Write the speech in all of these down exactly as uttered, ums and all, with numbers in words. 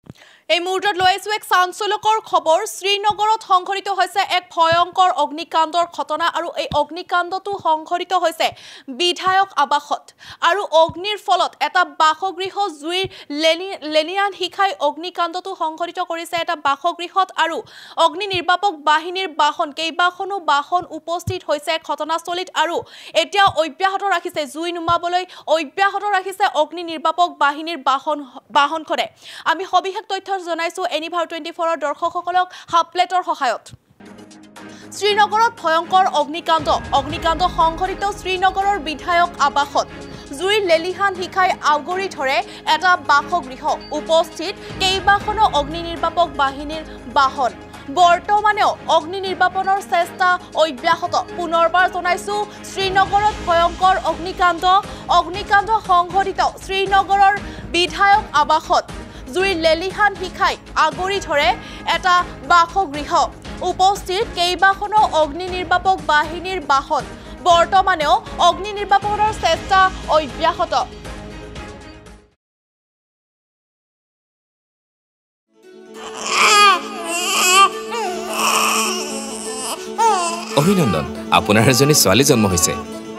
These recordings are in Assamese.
এই মুহূৰ্তত লৈ আছো এক চাঞ্চল্যকৰ খবৰ শ্ৰীনগৰত সংঘটিত হৈছে এক ভয়ংকৰ অগ্নিকাণ্ডৰ ঘটনা আৰু এই অগ্নিকাণ্ডটো সংঘটিত হৈছে বিধায়ক আবাসত আৰু অগ্নিৰ ফলত এটা বাসগৃহ জুইৰ লেলিয়ান শিখাই অগ্নিকাণ্ডটো সংঘটিত কৰিছে এটা বাসগৃহত আৰু অগ্নি নিৰ্বাপক বাহিনীৰ বাহন কেইবাখনো বাহন উপস্থিত হৈছে ঘটনাস্থলীত আৰু এতিয়া অব্যাহত ৰাখিছে জুই নুমাবলৈ অব্যাহত ৰাখিছে অগ্নি নিৰ্বাপক বাহিনীৰ বাহন বাহনখনে আমি সবিশেষ তথ্য জনাইছো এনিভাৰ টুৱেণ্টি ফ'ৰ ৰ দৰ্শকসকলক হাফপ্লেটৰ সহায়ত শ্ৰীনগৰত ভয়ংকৰ অগ্নিকাণ্ড অগ্নিকাণ্ড সংঘটিত শ্ৰীনগৰৰ বিধায়ক আবাসত জুইৰ লেলিহান শিখাই আগুৰি ধৰে এটা বাসগৃহ উপস্থিত কেইবাখনো অগ্নি নিৰ্বাপক বাহিনীৰ বাহন বৰ্তমানেও অগ্নি নিৰ্বাপনৰ চেষ্টা অব্যাহত পুনৰবাৰ জনাইছো শ্ৰীনগৰত ভয়ংকৰ অগ্নিকাণ্ড অগ্নিকাণ্ড সংঘটিত শ্ৰীনগৰৰ বিধায়ক আবাসত জুইৰ লেলিহান শিখাই আগুৰি ধৰে এটা বাসগৃহ উপস্থিত কেইবাখনো অগ্নি নিৰ্বাপক বাহিনীৰ বাহন বৰ্তমানেও অগ্নি নিৰ্বাপনৰ চেষ্টা অব্যাহত অভিনন্দন আপোনাৰ এজনী ছোৱালী জন্ম হৈছে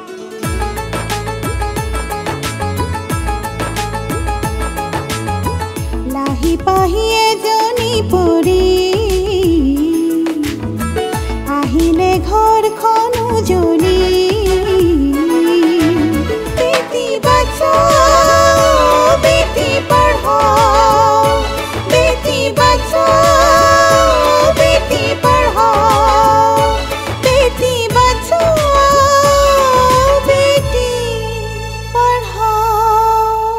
লাহি পাহি এজনী পৰি আহিলে ঘৰখন